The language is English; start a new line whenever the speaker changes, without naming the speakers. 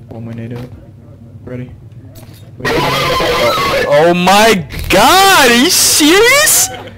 One more NATO. Ready?
Oh my god, are you serious?